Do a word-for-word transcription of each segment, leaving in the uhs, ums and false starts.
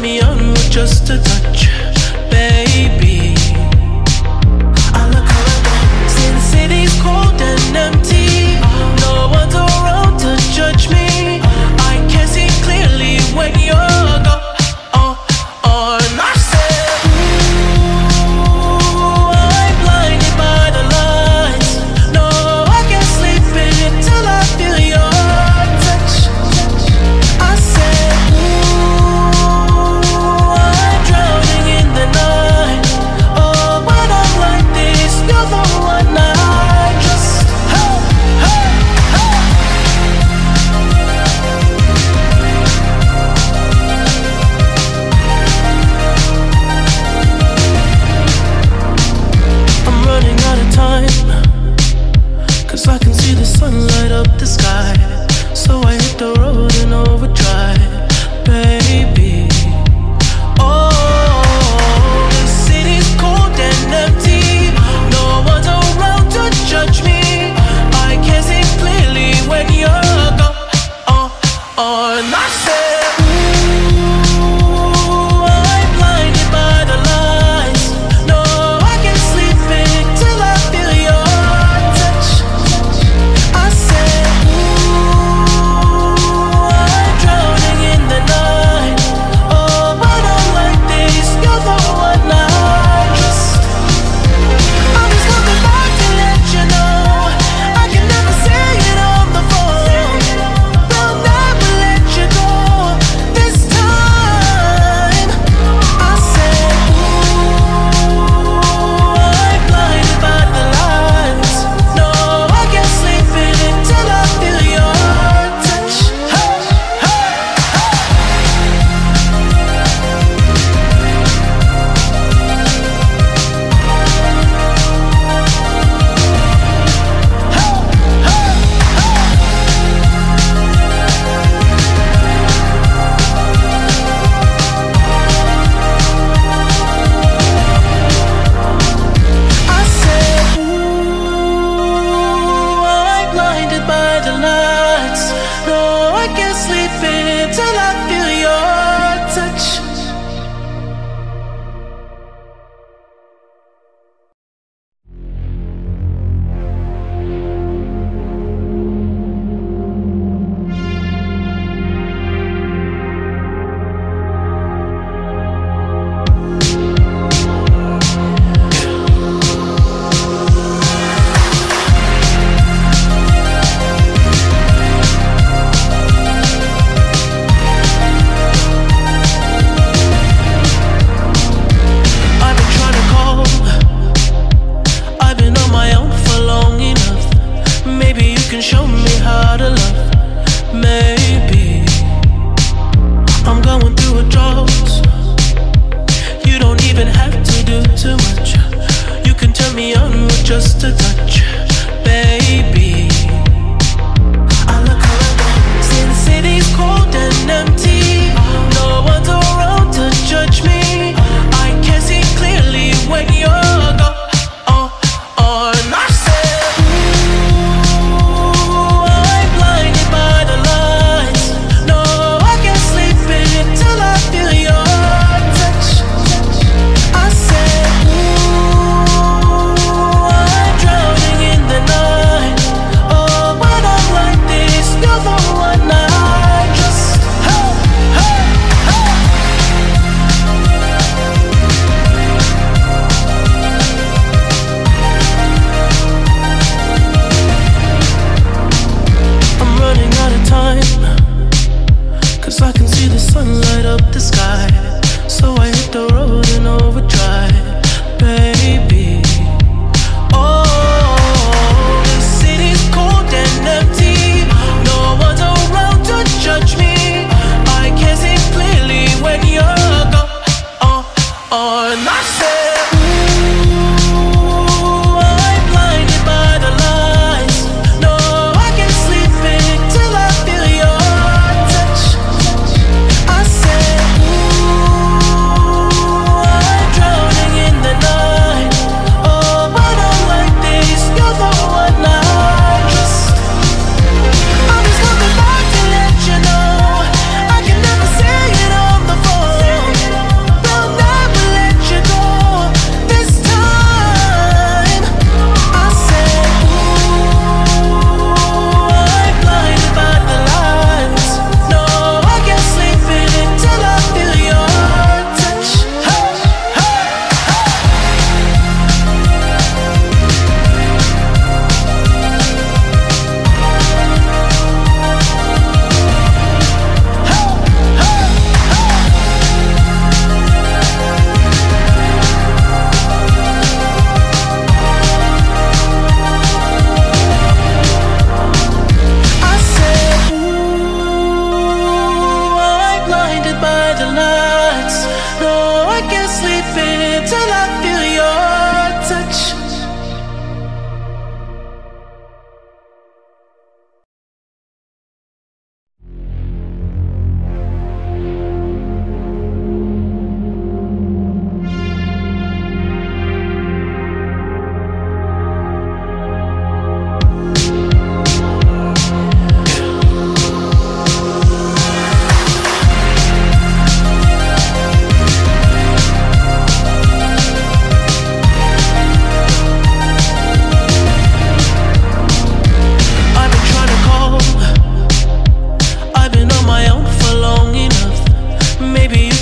me on with just a touch, baby. I look around, see the city's cold and empty. No one's around to judge me. I can see clearly when you're gone. I said, ooh, I'm blinded by the lights. No, I can't sleep until I feel your touch. I said, ooh, I'm drowning in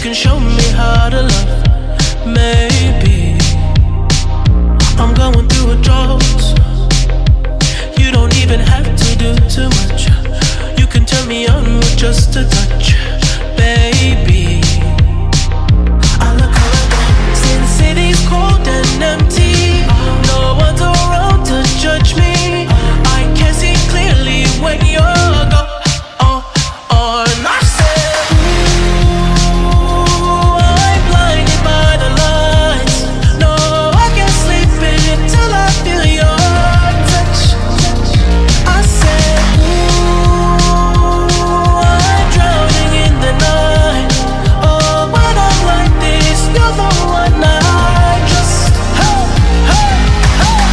can show me how to love. Maybe I'm going through a drought. You don't even have to do too much. You can turn me on with just a touch, baby. I look around, see the city's cold and empty. No one's around to judge me. I can see clearly when you're gone. Oh, oh, and I said, ooh, I'm blinded by the lights. No, I can't sleep until I feel your touch. I said, ooh, I'm drowning in the night. Oh, when I'm like this, you're the one I trust. Hey, hey, hey.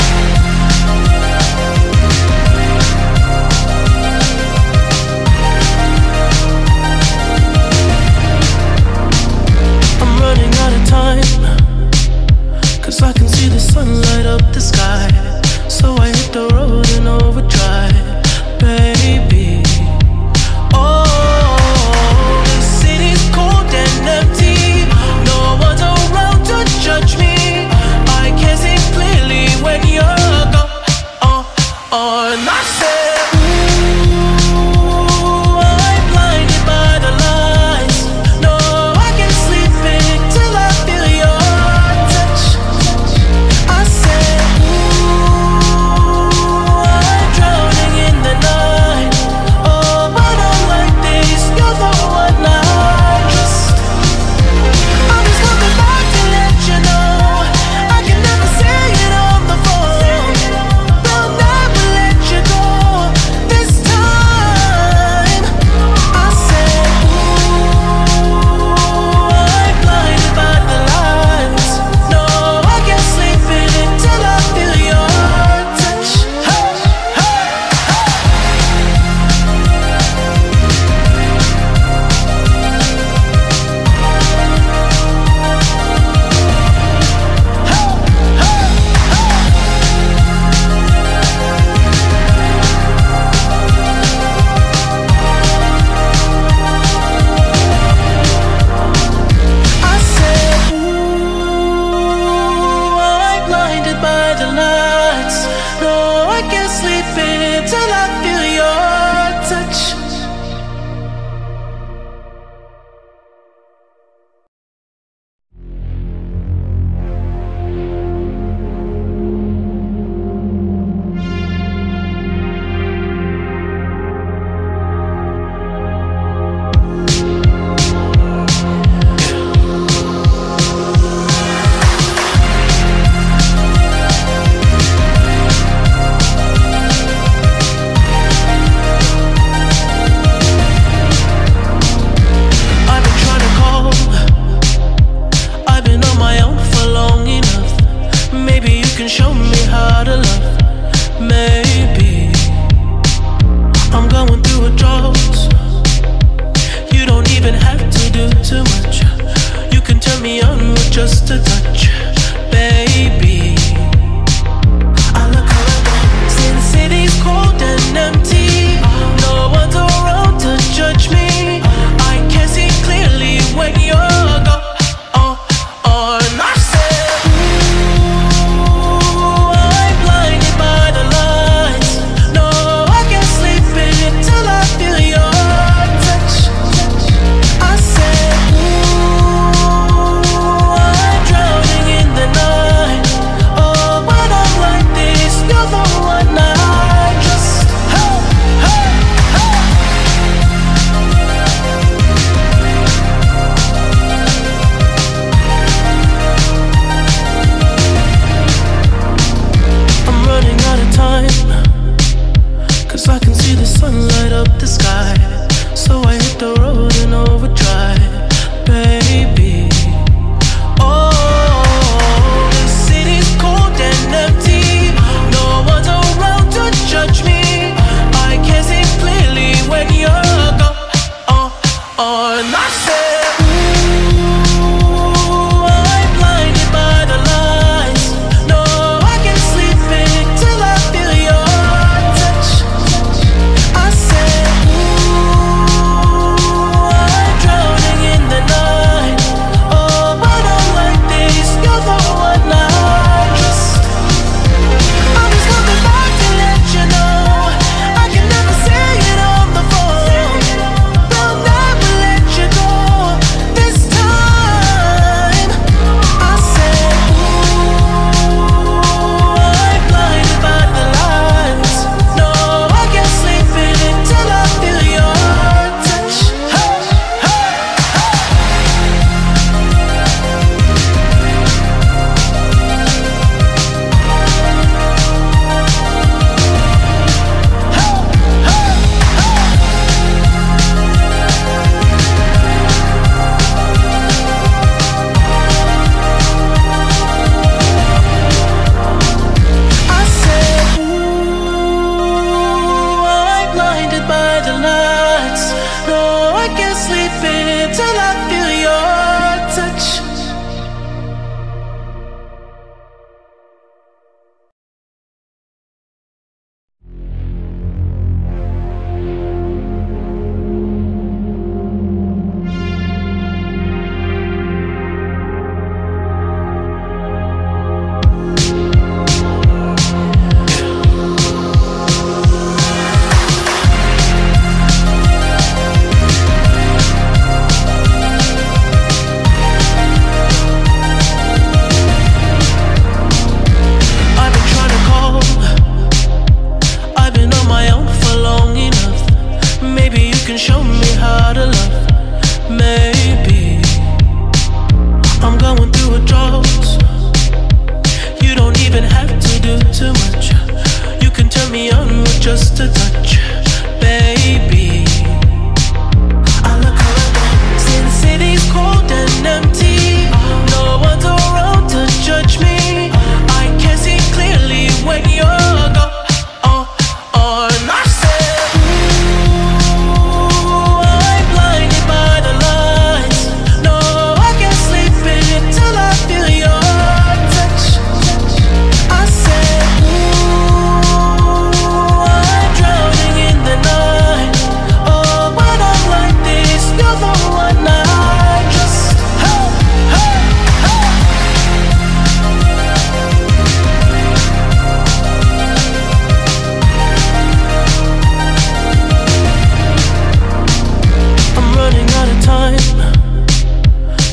I'm running out of time, 'cause I can see the sun light up the sky. So I hit the road in overdrive, baby. Oh, the city's cold and empty. No one's around to judge me. I can see clearly when you're gone. Oh, oh, and I said, ooh, I'm blinded by the lights. No, I can't sleep until I feel your touch. I said, ooh, I'm drowning in the night. Oh, when I'm like this, you're the one I trust. I'm just coming back to let you know I can never say it on the phone. They'll never let you go this time. I said, ooh, I'm blinded by the lights. No, I can't sleep until I feel your touch. Hey, hey, I said, ooh, I'm blinded by the lights. No, I can't sleep until I feel your touch. I've been trying to call. I've been on my own for long enough. Maybe you can show me how to love. Maybe I'm going through a drought. You don't even have to do too much. You can turn me on with just a touch, baby. I look around, see the city's cold and empty. No one's around to judge me. I can see clearly when you're gone. Oh, oh, and I said, ooh, I'm blinded by the lights. No, I can't sleep until I feel your touch. I said, ooh, I'm drowning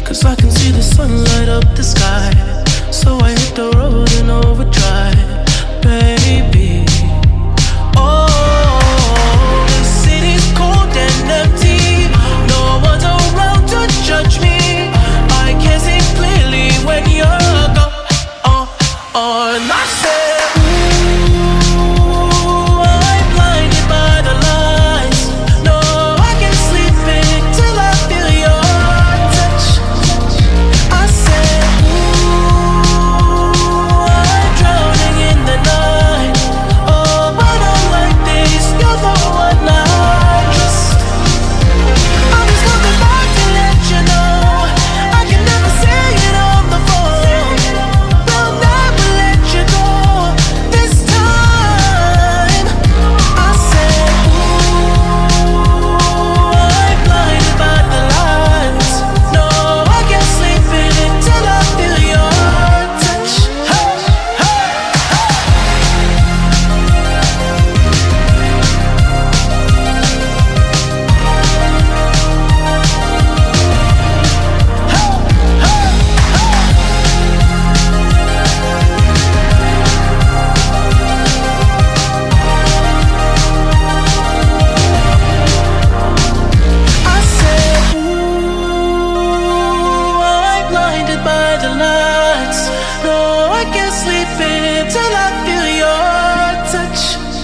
'cause I can see the sun light up the sky. So I hit the road in overdrive, baby. Oh, the city's cold and empty. No one's around to judge me. I can see clearly when you're gone. Oh, oh, and I said, ooh, I'm blinded by the lights. No, I can't sleep until I feel your touch. I said, ooh, I'm drowning in the night. Oh, but I'm like this, you're the one I trust. I'm just coming back to let you know I can never say it on the phone. Will never let you go this time. I said, ooh, I'm blinded by the lights. No, I can't sleep until I feel your touch. Hey, hey, I said, ooh, I'm blinded by the lights. No, I can't sleep until I feel your touch.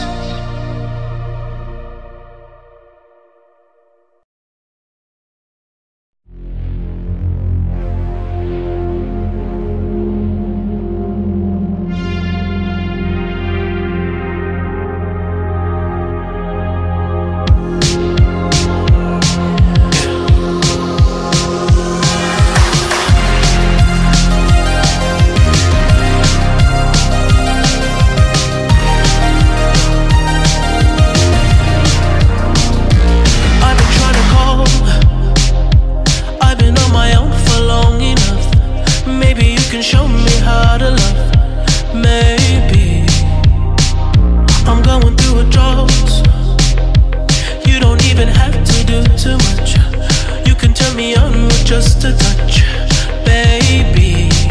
I've been trying to call. I've been on my own for long enough. Maybe you can show me how to love. Maybe I'm going through a drought. You don't even have to do too much. You can turn me on with just a touch, baby.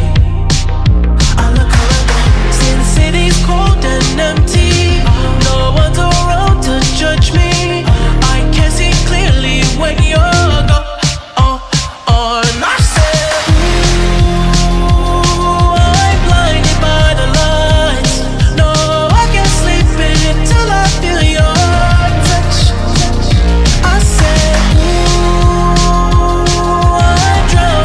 I look around, since city's cold and empty. No one's around to judge me. I can see clearly when you're gone. Oh, oh, and I said, ooh, I'm blinded by the lights. No, I can't sleep until I feel your touch. I said, ooh, I'm drowning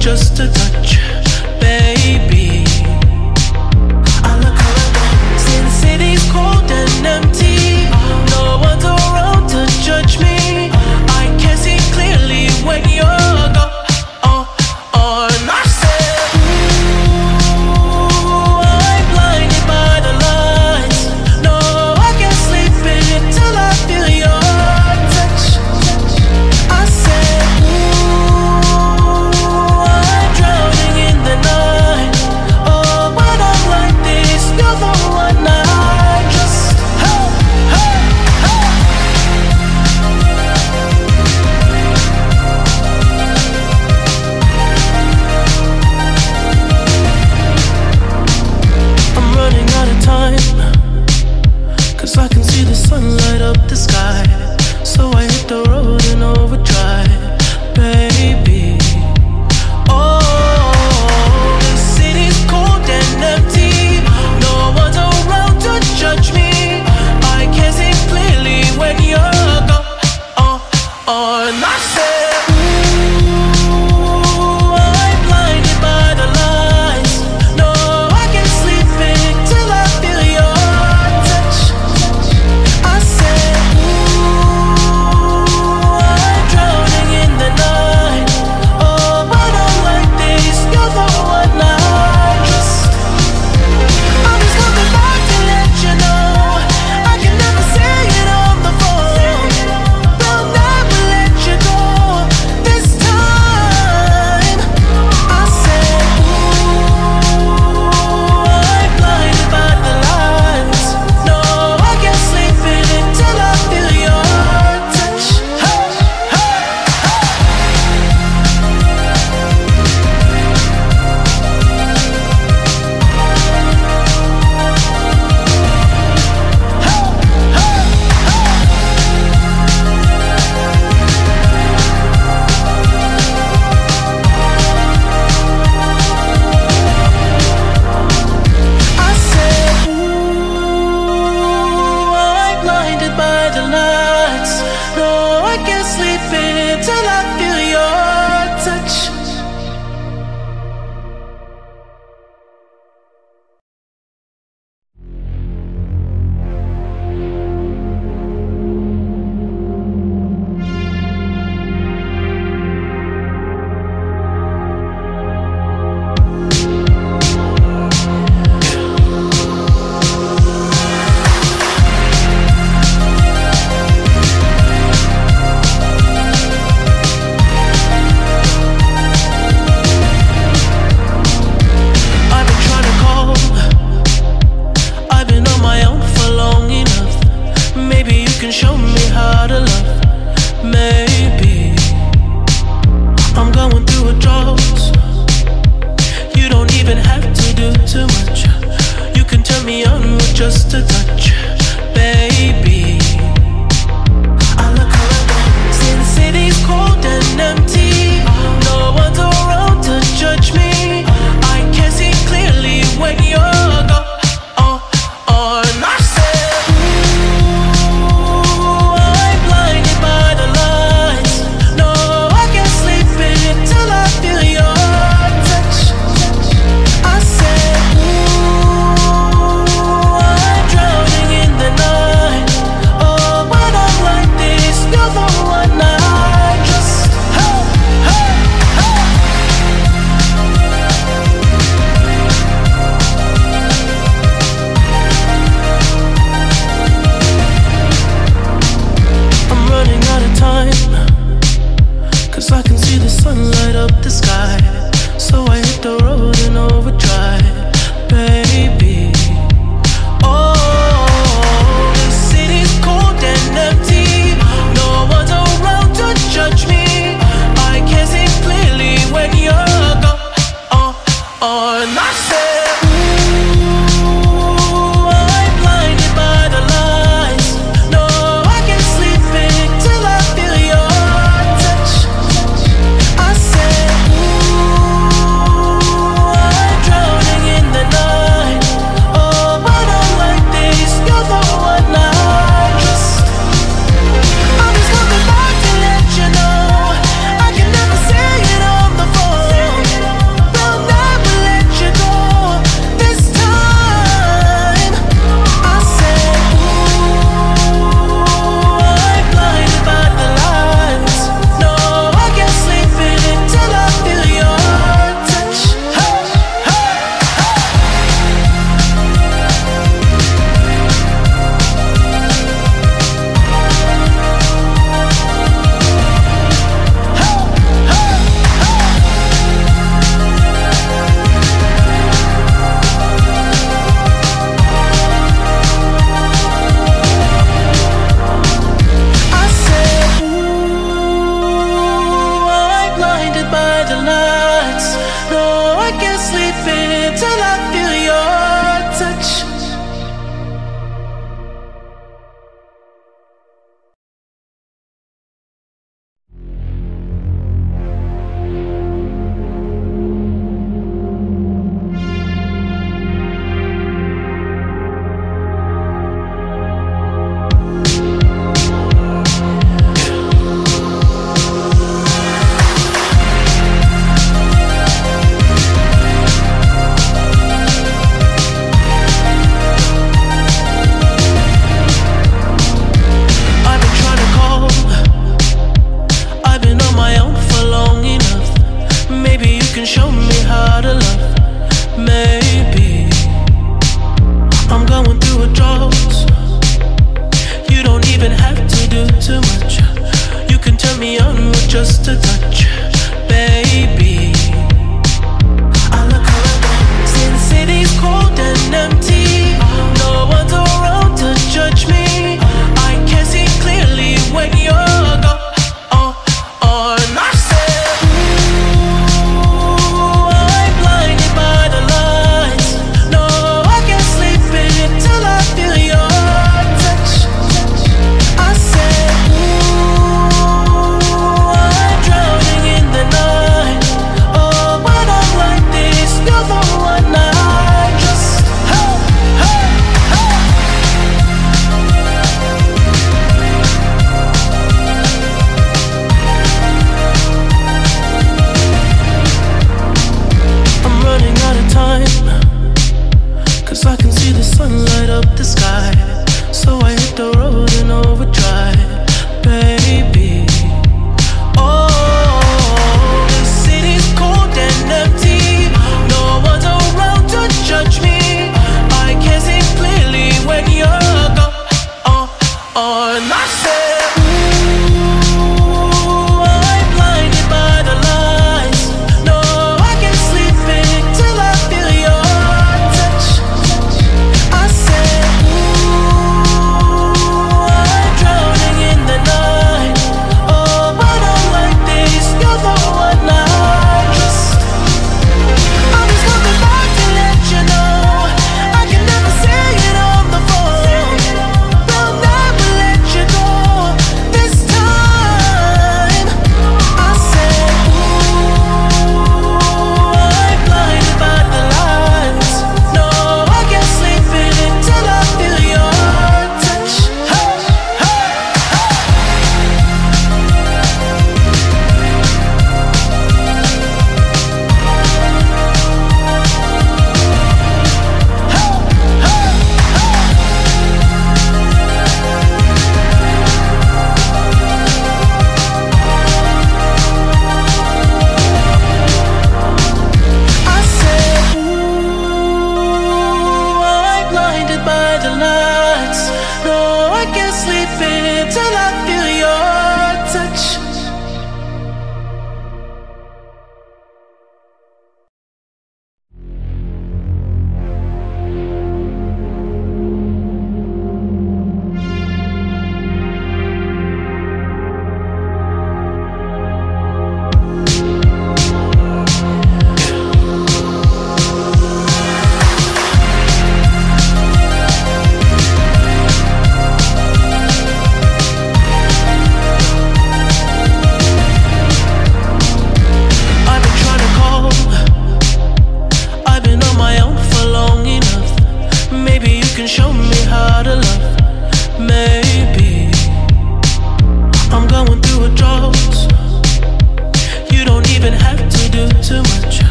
just a touch, baby. I look around, see the city's cold and empty. No one's around to judge me. I can see clearly when you're gone. Oh, oh, and I said, ooh, I'm blinded by the lights. No, I can't sleep until I feel your touch. I said, ooh, I'm drowning in the night. Oh, when I'm like this, you're the one I just, hey, hey, hey. I'm running out of time, 'cause I can see the sun light up the sky. So I hit the road in overdrive, baby. Oh, the city's cold and empty. No one's around to judge me. I can see clearly when you're gone. Oh, oh, and I said, ooh, I'm blinded by the lights. No, I can't sleep until I feel your touch. I said, ooh, I'm drowning in the night. Oh, when I'm like this, you're the one I just. I'm just coming back to let you know I can never say it on the phone. They'll never let you go this time. I said, ooh, I'm blinded by the lights. No, I can't sleep until I feel your touch. Hey, hey, I said, ooh, I'm blinded by the lights. No, I can't sleep until I feel your touch. I've been trying to call. I've been on my own for long enough. Maybe you can show me how to love. Maybe I'm going through a drought. You don't even have to do too much. You can turn me on with just a touch, baby. I look around, see the city's cold and empty. No one's around to judge me. I can see clearly when you're gone. Oh, oh, and I said, ooh, I'm blinded by the lights. No, I can't sleep until I feel your touch. I said, ooh, I'm drowning in the night. Oh, when I'm like this, you're the one I just. Hey, hey, hey. I'm running out of time, 'cause I can see the sun light up the sky. So I hit the road in overdrive, baby. Oh, the city's cold and empty. No one's around to judge me. I can see clearly when you're gone. Oh, oh, and I said, ooh, I'm blinded by the lights. No, I can't sleep until I feel your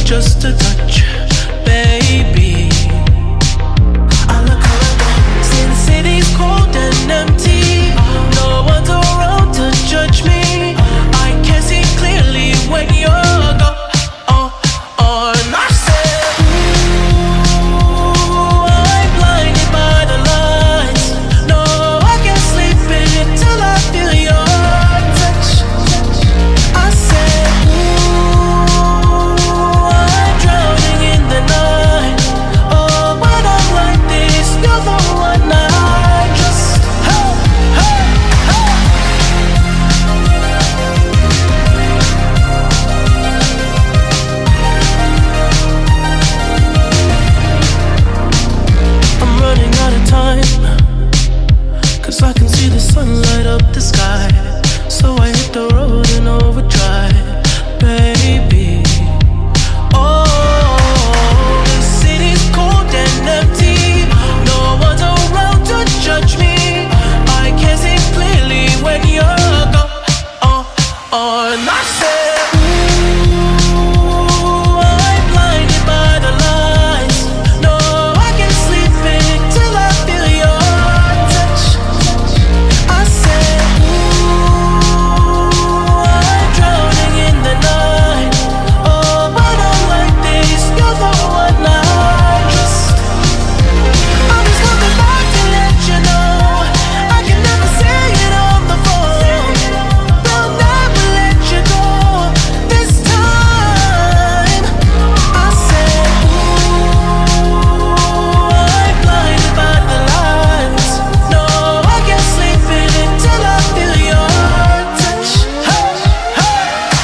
just a touch, baby. I look around, since city's cold and empty, no one's around to judge me. I can see clearly when you're gone. Oh, oh, and I said, ooh, I'm blinded by the lights. No, I can't sleep until I feel your touch. I said, ooh, I'm drowning in the night. Oh, when I'm like this, you're the one I just, hey, hey, hey. I'm running out of time, 'cause I can see the sun light up the sky. So I hit the road in overdrive, baby. Oh, the city's cold and empty, no one's around to judge me. I can see clearly when you're gone. Oh, oh, and I said, ooh, I'm blinded by the lights. No, I can't sleep until I feel your touch. I said, ooh, I'm drowning in the night. Oh, when I'm like this, you're the one I just. I'm just coming back to let you know I can never say it on the phone. They'll never let you go this time. I said, ooh, I'm blinded by the lights. No, I can't sleep until I feel your touch. Hey, hey,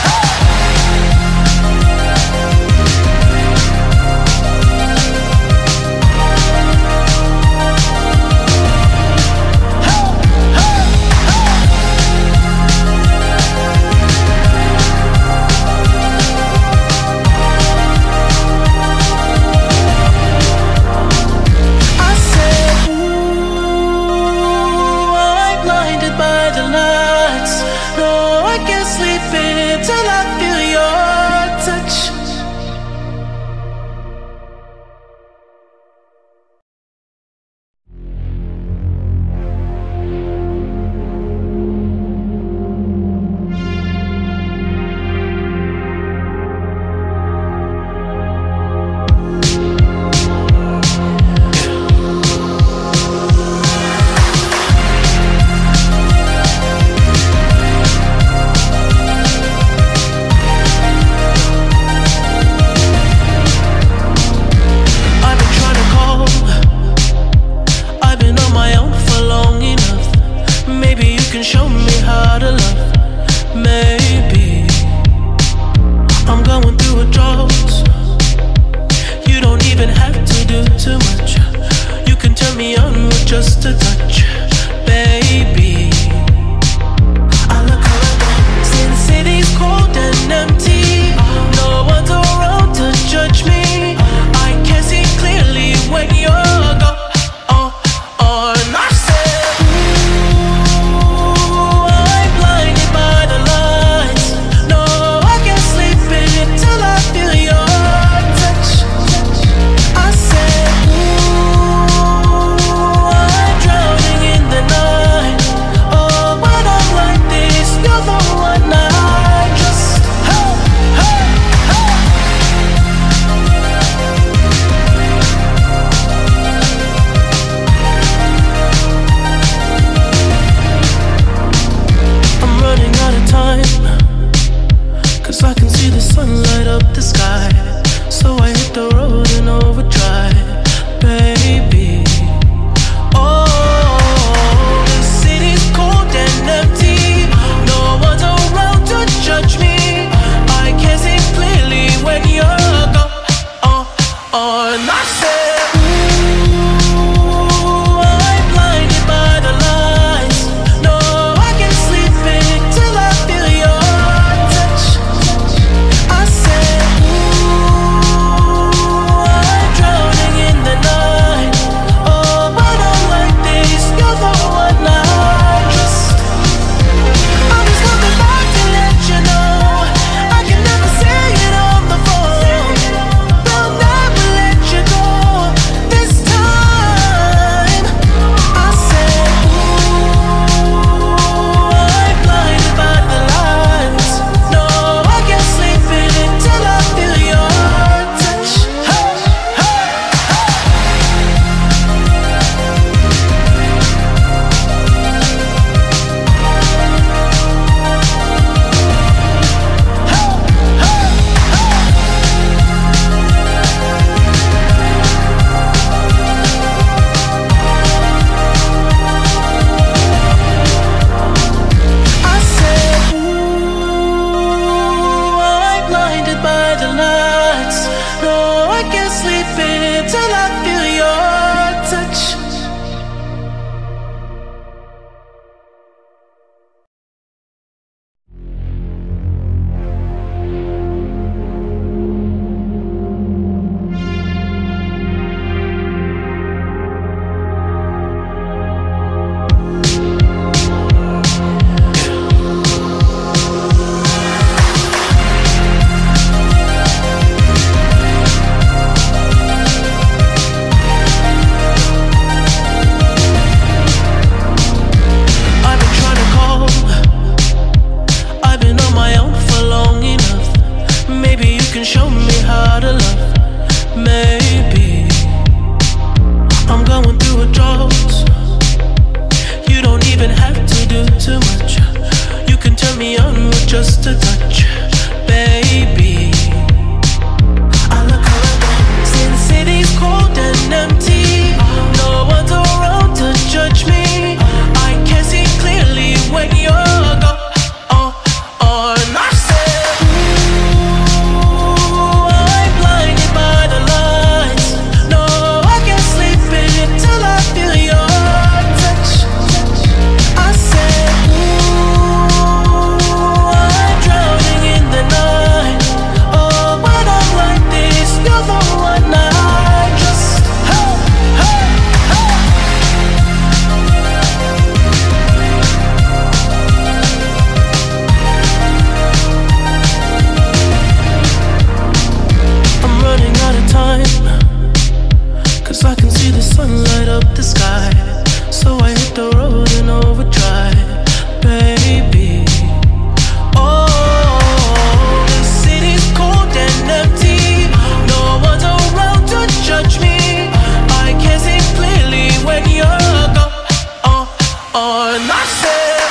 I said, ooh, I'm blinded by the lights. No, I can't sleep until I feel your touch. I've been trying to call, I've been on my own for long enough. Maybe you can show me how to love. Maybe I'm going through a drought. You don't even have to do too much. You can turn me on with just a touch, baby. I look around, since city's cold and empty, no one's around to judge me. I can see clearly when you're gone. Oh, oh, and I said, ooh, I'm blinded by the lights. No, I can't sleep until I feel your touch. I said, ooh, I'm drowning in the night. Oh, when I'm like this, you're the one I just, hey, hey, hey. I'm running out of time, 'cause I can see the sun light up the sky. So I hit the road in overdrive, baby. Oh, the city's cold and empty, no one's around to judge me. I can see clearly when you're gone. Oh, oh, and I said, ooh, I'm blinded by the lights. No, I can't sleep until I feel your touch. I said, ooh, me on with just a touch, baby. I look around, see the city's cold and empty. No one's around to judge me. I can see clearly when you're gone. Oh, oh, and I said, ooh, I'm blinded by the lights. No, I can't sleep until I feel your touch. I said, ooh, I'm drowning in the night. Oh, when I'm like this, you're the one I just, hey, hey, hey. I'm running out of time, 'cause I can see the sun light up the sky. So I hit the road in overdrive, baby. Oh, the city's cold and empty. No one's around to judge me. I can see clearly when you're gone. Oh, oh, and I said,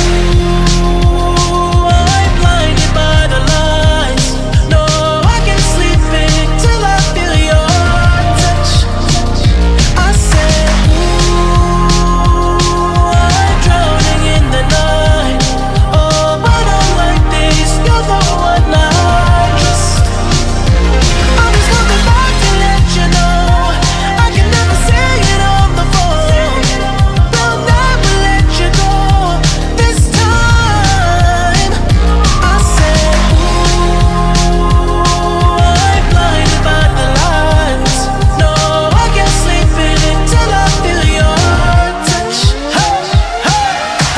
ooh, I'm blinded by the lights. No, I can't sleep until I feel your touch. I said, ooh, I'm drowning in the night. Oh, when I'm like this, you're the one I just. I'm just coming back to let you know I can never say it on the phone. They'll never let you go this time. I said, ooh, I'm blinded by the lights. No, I can't sleep until I feel your touch. Hey, hey,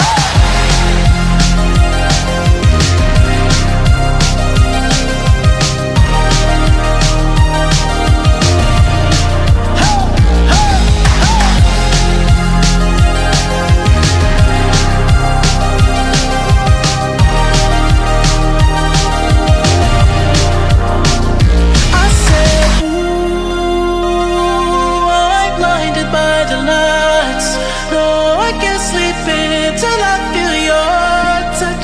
I said, ooh, I'm blinded by the lights. No, I can't sleep until I feel your touch.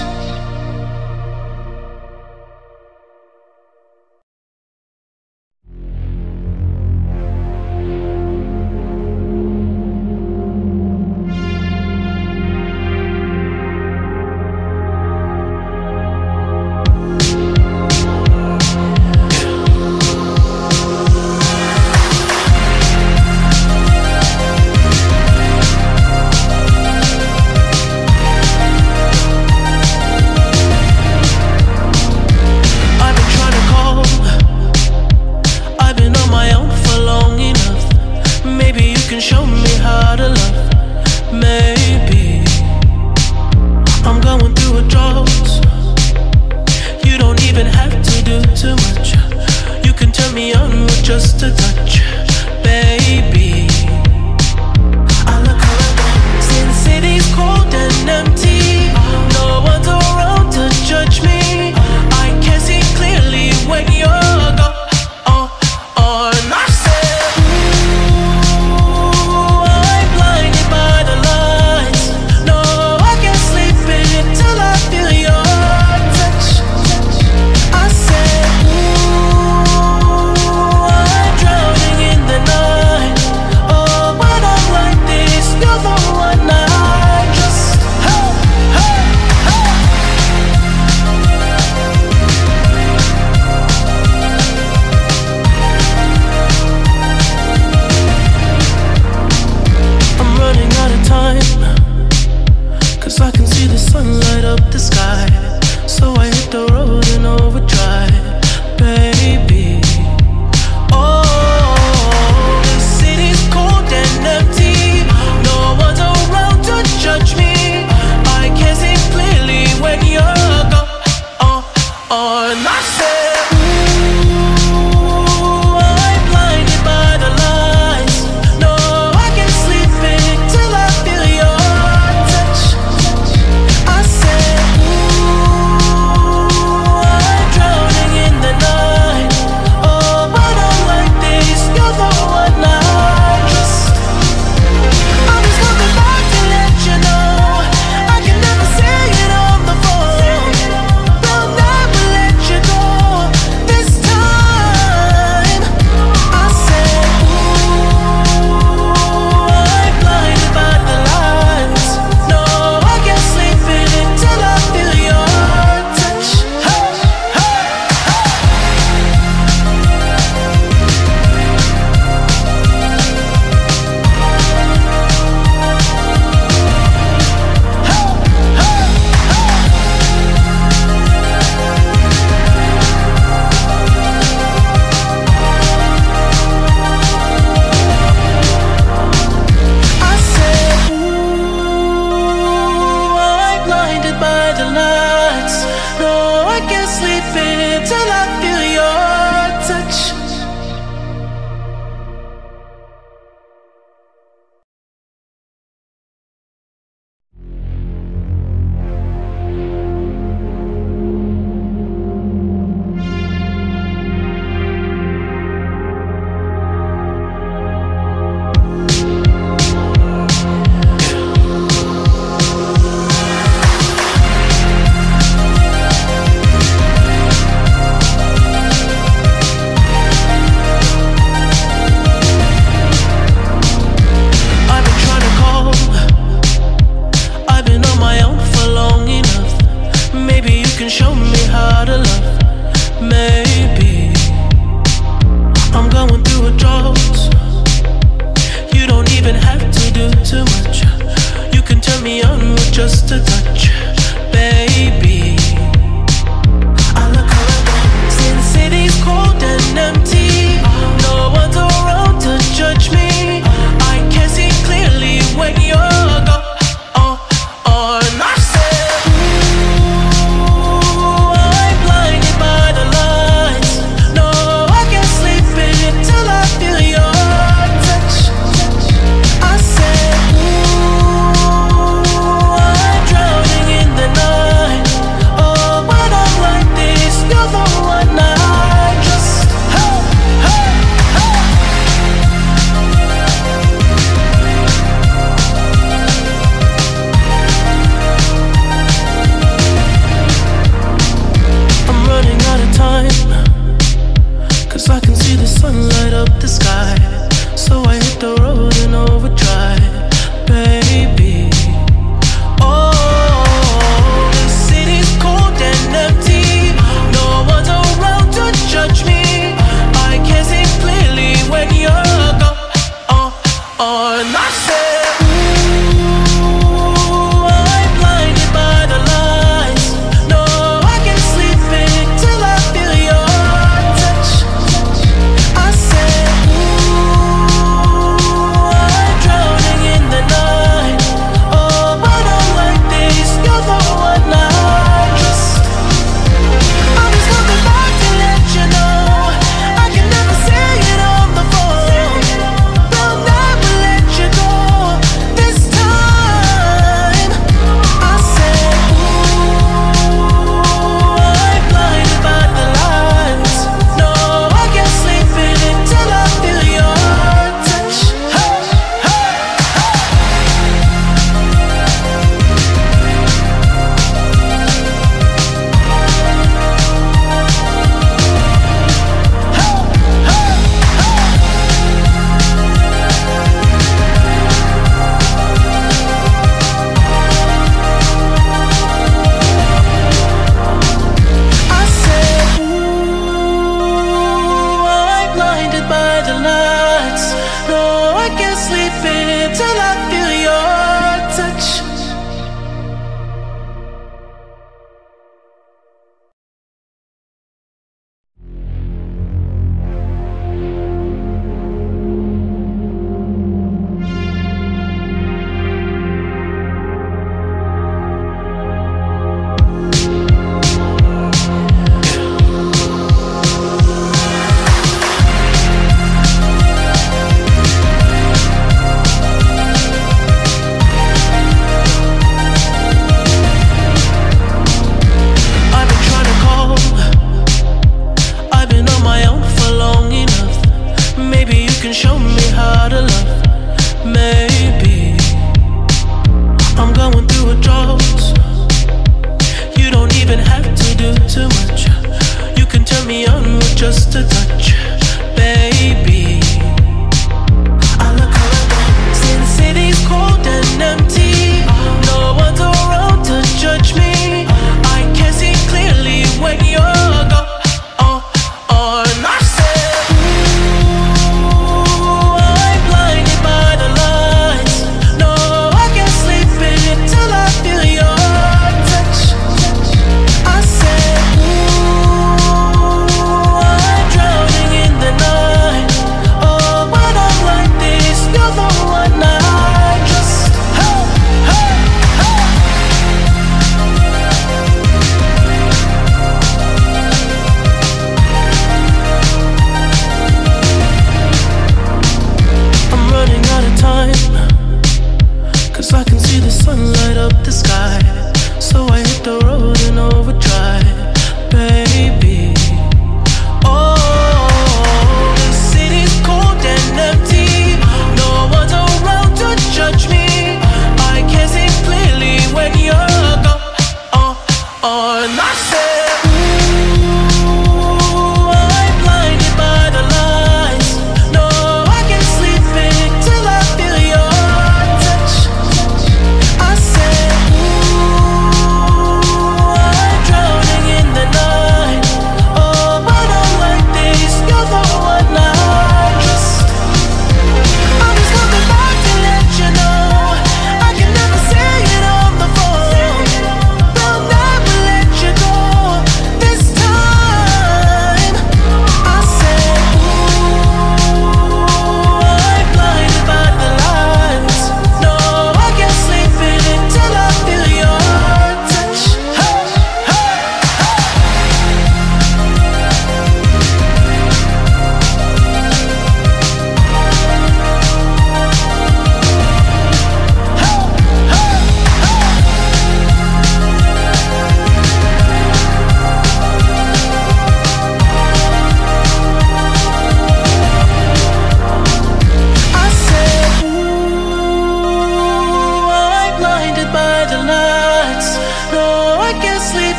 I've been trying to call. I've been on my own for long enough. Maybe you can show me how to love. Maybe I'm going through a drought. You don't even have to do too much. You can turn me on with just a touch, baby. I look around, see the city's cold and empty. No one's around to judge me. I can see clearly when you're gone. Oh, oh, and I said, ooh, I'm blinded by the lights. No, I can't sleep until I feel your touch. I said, ooh, I'm drowning in the night. Oh, when I'm like this, you're the one I just, hey, hey, hey. I'm running out of time, 'cause I can see the sun light up the sky. So I hit the road in overdrive, baby. Oh, the city's cold and empty. No one's around to judge me. I can see clearly when you're gone. Oh, oh, and I said, ooh, I'm blinded by the lights. No, I can't sleep until I feel your touch. I said, ooh, I can't sleep until I feel your touch. Just a touch, baby. I look around, see the city's cold and empty. No one's around to judge me. I can see clearly when you're gone. Oh, oh, and I said, ooh, I'm blinded by the lights. No, I can't sleep until I feel your touch. I said, ooh, I'm drowning in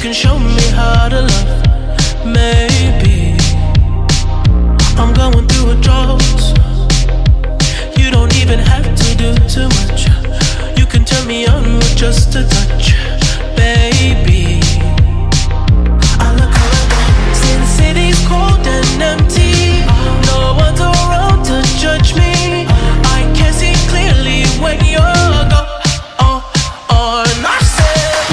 can show me how to love. Maybe I'm going through a drought. You don't even have to do too much. You can turn me on with just a touch, baby. I look around, see the city's cold and empty. No one's around to judge me. I can see clearly when you're gone. Oh, oh, and I said,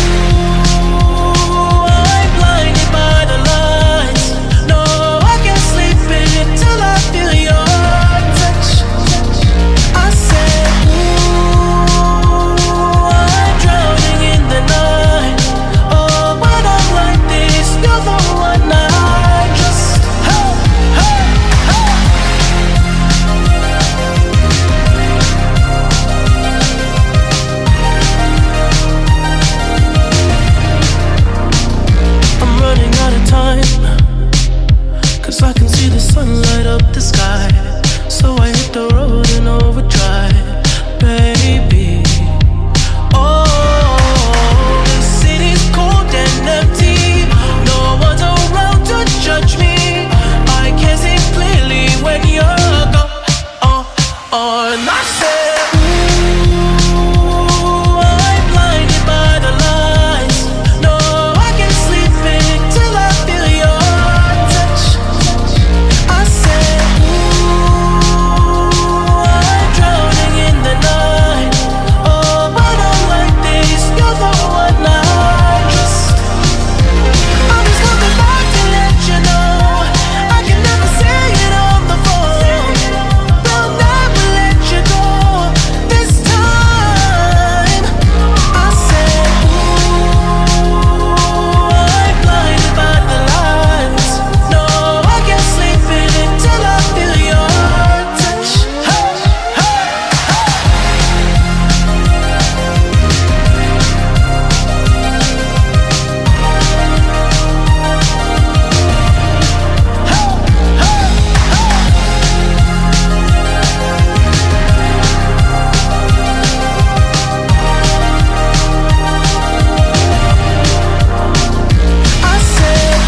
ooh, I'm blinded by the lights. No, I can't sleep until I feel your touch. I said, ooh, I'm drowning in the night. Oh, when I'm like this, you're the one I trust. Hey, hey, hey. I'm running out of time, 'cause I can see the sun light up the sky. So I hit the road in overdrive, baby. Oh, the city's cold and empty. No one's around to judge me. I can see clearly when you're gone. Oh, oh, and I said, ooh, I'm blinded by the lights. No, I can't sleep until I feel your touch. I said, ooh, I'm drowning in the night. Oh, when I'm like this, you're the one I trust. I'm just coming back to let you know I can never say it on the phone. They'll never let you go this time. I said, ooh, I'm blinded by the lights. No, I can't sleep until I feel your touch. Hey, hey, I said,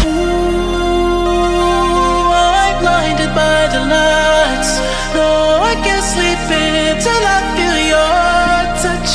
ooh, I'm blinded by the lights. No, I can't sleep until I feel your touch.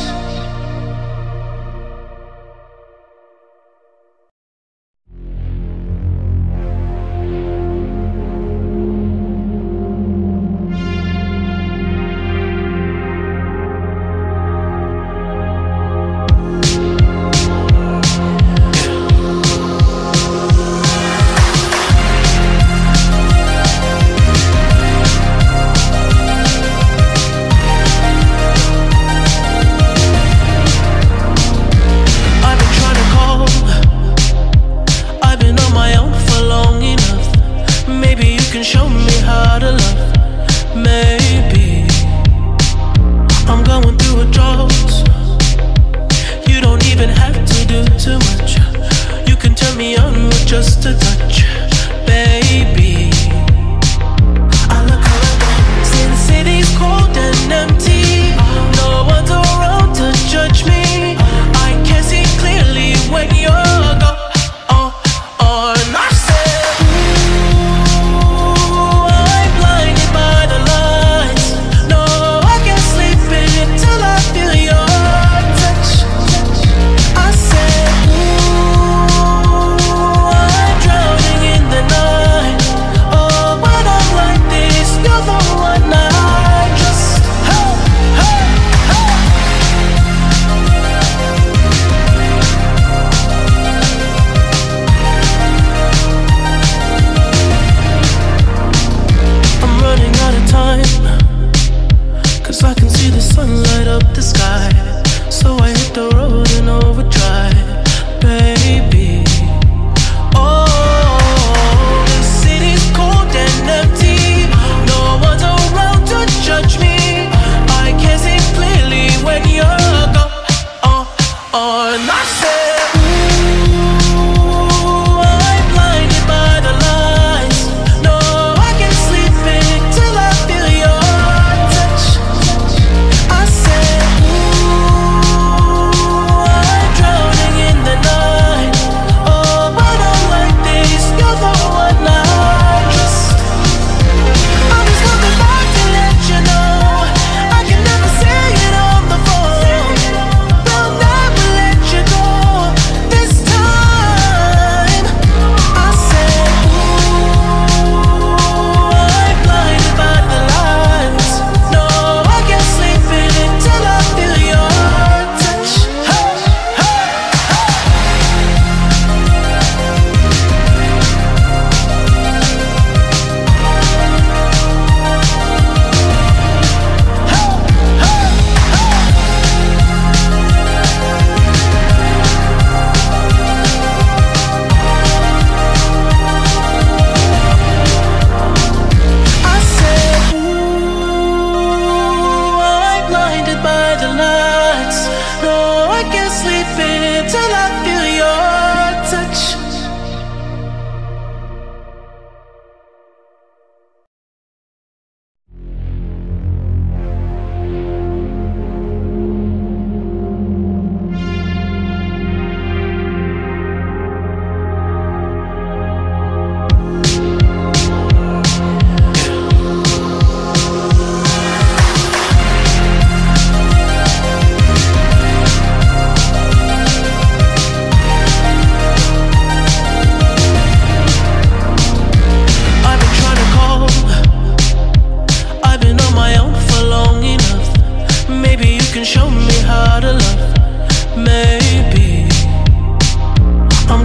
I've been trying to call. I've been on my own for long enough. Maybe you can show me how to love. Maybe I'm going through a drought. You don't even have to do too much. You can turn me on with just a touch, baby. I look around, see the city's cold and empty. No one's around to judge me. I can see clearly when you're gone. Oh, oh, and I said, ooh, I'm blinded by the lights. No, I can't sleep until I feel your touch. I said, ooh, I'm drowning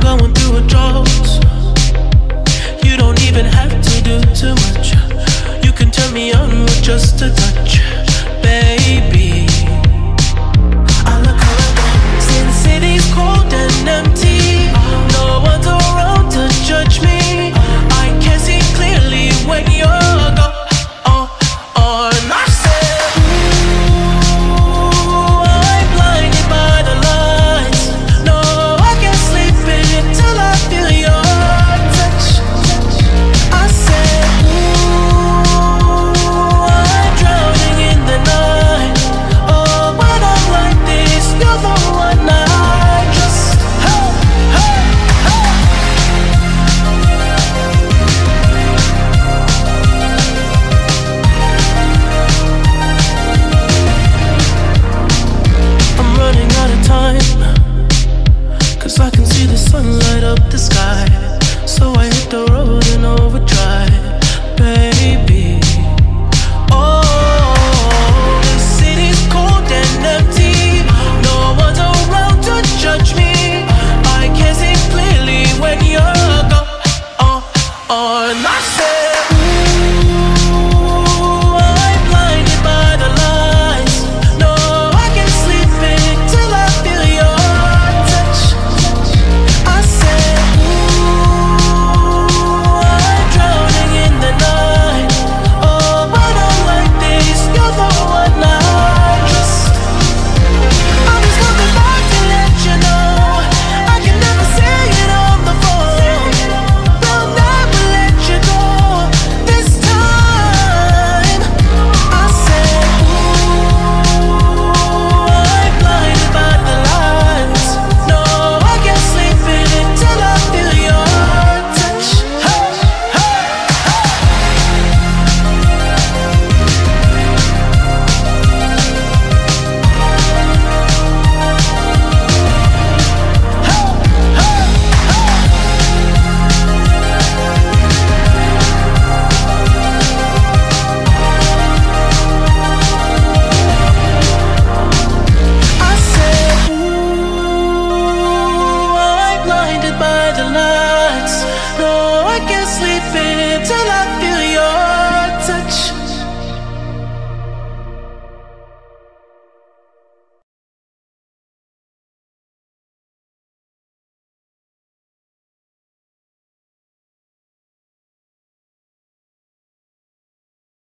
going through a drought. You don't even have to do too much. You can turn me on with just a touch, baby. I look around, see the city's cold and empty. No one's around to judge me. I can see clearly when you're gone. Oh, oh, and I said, ooh, I'm blinded by the lights. No, I can't sleep until I feel your touch. I said, ooh, I'm drowning in the night. Oh, when I'm like this, you're the one I trust. Hey, hey, hey. I'm running out of time, 'cause I can see the sun light up the sky. So I hit the road in overdrive.